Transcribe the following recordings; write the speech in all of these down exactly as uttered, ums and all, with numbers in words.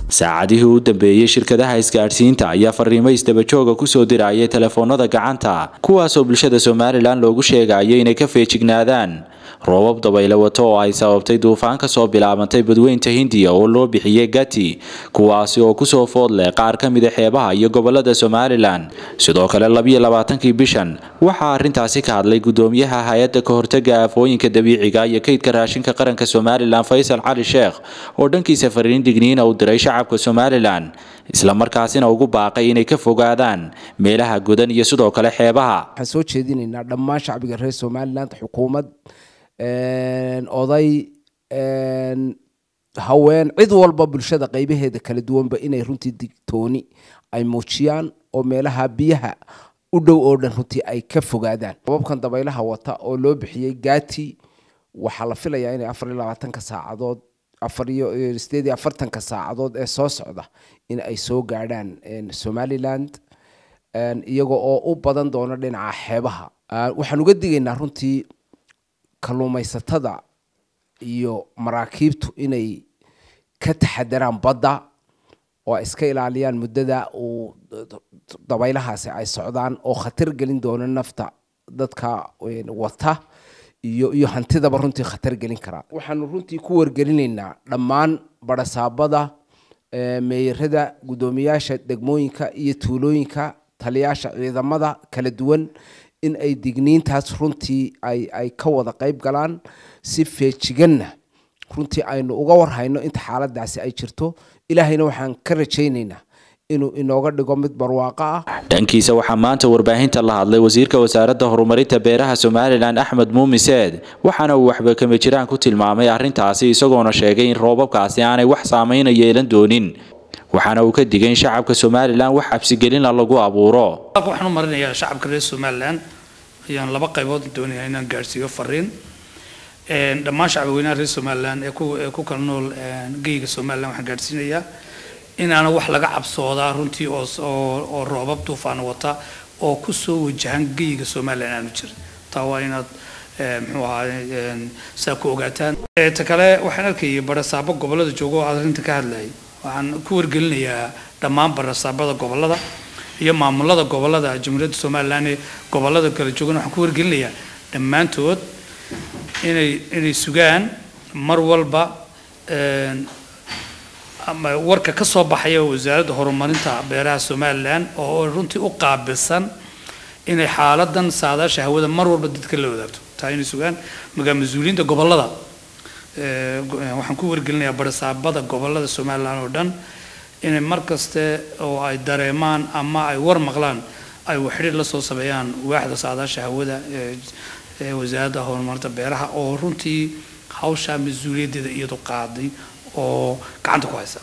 saacadihii u dambeeyay shirkadaha isgaarsiinta ayaa fariimo isdaba jooga ku soo dirayay telefoonada gacanta kuwaas oo bulshada Soomaaliland loogu sheegayay inay ka feejignaadaan roobab dabaylo wato oo ay sababtay duufaan ka soo bilaabantay badweynta Hindiya oo loo bixiyay Gati kuwaas oo ku soo foodlay qaar ka mid ah xeebaha iyo gobolada Soomaaliland sidoo kale laba iyo labaatan-kii bishan waxa arintaasi ka hadlay gudoomiyaha hay'adda ka hortagga aafooyinka dabiiciga iyo kaydka raashinka qaranka Soomaaliland Faisal Cali Sheekh oo dhankiisa fariin digniin u diray shacabka Soomaaliland isla markaasina ugu baaqay inay ka fogaadaan meelaha godan iyo sidoo kale xeebaha waxaan soo jeedinaynaa dhammaan shacbiga reer Soomaaliland xukuumad een oday een haween cid walba bulshada qaybaheeda kala duwanba inay runtii digtooni ay muujiyaan oo meelaha biyaha u dhow oo dhan runtii ay ka fogaadaan roobabkan dabaylaha wata oo loo bixiyay Gati waxa la filayaa inay afar iyo labaatan ka saacadood afar iyo siddeed iyo afartan ka saacadood ee soo socda in ay soo gaadhaan Somaliland een iyaga oo u badan doona dhinaca xeebaha waxaan uga digaynaa runtii kalluumaysatada iyo maraakiibtu inay ka taxadaraan badda oo iska ilaaliyaan muddada uu dabaylahaasi ay socdaan oo khatar gelin doona nafta dadka wata iyo iyo hantidaba runtii khatar gelin kara waxaan runtii ku wargelinaynaa dhammaan barasaabada meeyarada gudoomiyaasha degmooyinka iyo tuulooyinka taliyaasha ciidamada kala duwan in ay digniintaas runtii ay ay ka wada qayb galaan si feejiganna runtii aynu uga warhayno inta xaaladaasi ay jirto ilaahayna waxaan ka rajaynaynaa inuu inooga dhigo mid barwaaqo ah dhankiisa waxa maanta warbaahinta la hadlay wasiirka wasaaradda horumarinta beeraha Soomaaliland Axmed Muumiseed waxaana uu waxba kama jiraan ku tilmaamay arintaasi isagoona sheegay in roobabkaasi aanay wax saameyn yeelan doonin waxaana uu ka digay shacabka Soomaaliland wax xabsi gelin lagu abuuro waxaan u marinayaa shacabka reer Soomaaliland ayaan laba qaybood doonayaa inaan gaarsiiyo fariin een dhammaan shacabka weynaha reer Soomaaliland ee ku ee ku kala nool geeyiga Soomaaliland waxaan gaarsiinayaa in aan wax laga cabsooda runtii oo oo roobab duufaan wata oo ku soo wajahan geeyiga Soomaaliland aanu jirin taa waa inaad muxuu ahaa saa ku ogaataan ta kale waxaan arkayay barasaabo gobolada joogo oo arinta ka hadlayay waxaan ku wargelinayaa dhammaan barasaabada gobolada iyo maamulada gobolada Jamhuuriyadda Soomaaliland ee gobolada kala joogan waxaan ku wargelinayaa dhammaantood inay inay sugaan mar walba een ama warka ka soo baxaya wasaaradda horumarinta beeraha Soomaaliland oo runtii u qaabilsan inay xaaladan saadaasha hawada mar walba dadka la wadaagto taa inay sugaan maga mas'uuliyiinta gobolada ee waxaan ku wargelinayaa barasaabada gobolada Soomaaliland oo dhan inay markaste oo ay dareemaan ama ay war maqlaan ay waxrid la soo sameeyaan waaxda saadaasha hawada ee wasaaradda horumarinta beeraha oo runtii hawsha mas'uuliyadeeda iyadu qaaday oo gacanta ku haysa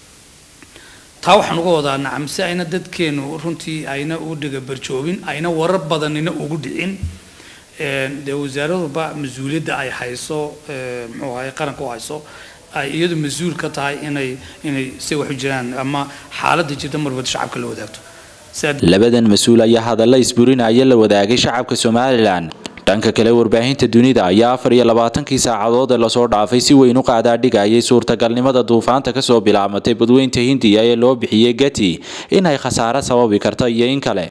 taa waxaan uga wadaa nacam si ayna dadkeenu runtii ayna u dhiga barjoobin ayna warar badanina ugu dhicin een de wasaaradda mas'uuliyadda ay hayso muxuu ahay qaranka u hayso ay iyadu mas'uul ka tahay inay inay si wax u jiraan ama xaaladda jirta marwada shacabka la wadaagto labadan mas'uul ayaa hadalla isburinaya la wadaagay shacabka Soomaaliland dhanka kale warbaahinta dunida ayaa afar iyo labaatan-kii saacadood la soo dhaafay si weyn u qaada dhigayay suurtagalnimada duufaanta ka soo bilaabantay badweynta Hindiya ee loo bixiyay Gati in ay khasaare sababi karto iyo in kale